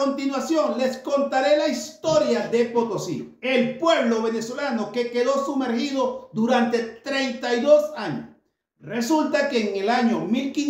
continuación les contaré la historia de Potosí, el pueblo venezolano que quedó sumergido durante 32 años. Resulta que en el año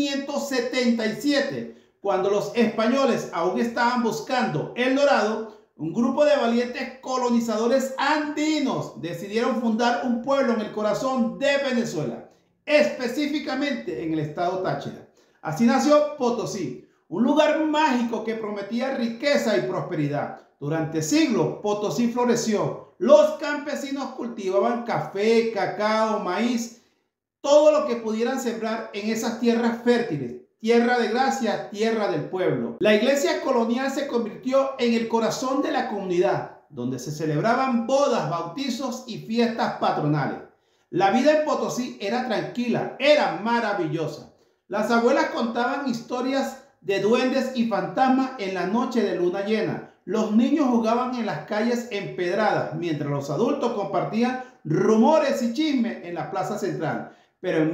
1577, cuando los españoles aún estaban buscando El Dorado, un grupo de valientes colonizadores andinos decidieron fundar un pueblo en el corazón de Venezuela, específicamente en el estado Táchira. Así nació Potosí, un lugar mágico que prometía riqueza y prosperidad. Durante siglos, Potosí floreció. Los campesinos cultivaban café, cacao, maíz, todo lo que pudieran sembrar en esas tierras fértiles. Tierra de gracia, tierra del pueblo. La iglesia colonial se convirtió en el corazón de la comunidad, donde se celebraban bodas, bautizos y fiestas patronales. La vida en Potosí era tranquila, era maravillosa. Las abuelas contaban historias de duendes y fantasmas en la noche de luna llena. Los niños jugaban en las calles empedradas, mientras los adultos compartían rumores y chismes en la plaza central. Pero en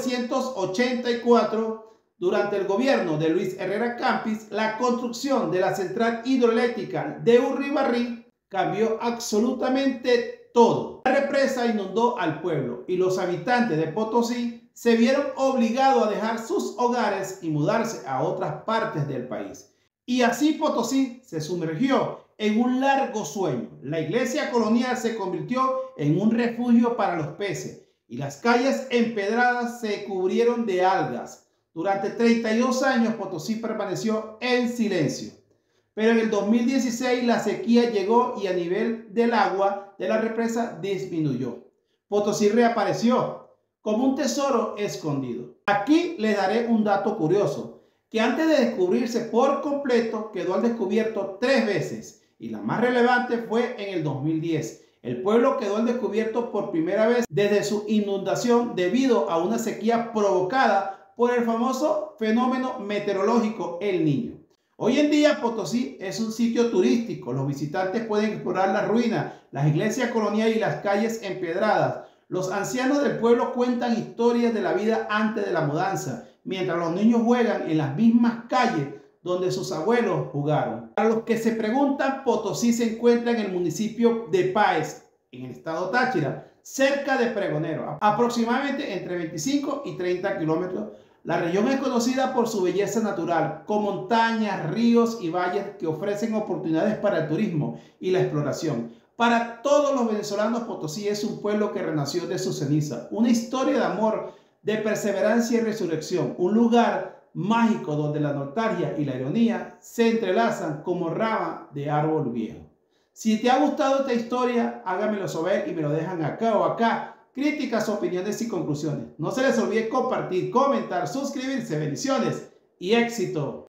1984, durante el gobierno de Luis Herrera Campis, la construcción de la central hidroeléctrica de Urribarri cambió absolutamente todo. La represa inundó al pueblo y los habitantes de Potosí se vieron obligados a dejar sus hogares y mudarse a otras partes del país. Y así Potosí se sumergió en un largo sueño. La iglesia colonial se convirtió en un refugio para los peces y las calles empedradas se cubrieron de algas. Durante 32 años Potosí permaneció en silencio. Pero en el 2016 la sequía llegó y el nivel del agua de la represa disminuyó. Potosí reapareció como un tesoro escondido. Aquí les daré un dato curioso, que antes de descubrirse por completo quedó al descubierto 3 veces y la más relevante fue en el 2010. El pueblo quedó al descubierto por primera vez desde su inundación debido a una sequía provocada por el famoso fenómeno meteorológico El Niño. Hoy en día Potosí es un sitio turístico. Los visitantes pueden explorar las ruinas, las iglesias coloniales y las calles empedradas. Los ancianos del pueblo cuentan historias de la vida antes de la mudanza, mientras los niños juegan en las mismas calles donde sus abuelos jugaron. Para los que se preguntan, Potosí se encuentra en el municipio de Páez, en el estado Táchira, cerca de Pregonero, aproximadamente entre 25 y 30 kilómetros. La región es conocida por su belleza natural, con montañas, ríos y valles que ofrecen oportunidades para el turismo y la exploración. Para todos los venezolanos, Potosí es un pueblo que renació de su ceniza, una historia de amor, de perseverancia y resurrección, un lugar mágico donde la nostalgia y la ironía se entrelazan como rama de árbol viejo. Si te ha gustado esta historia, háganmelo saber y me lo dejan acá o acá. Críticas, opiniones y conclusiones. No se les olvide compartir, comentar, suscribirse. Bendiciones y éxito.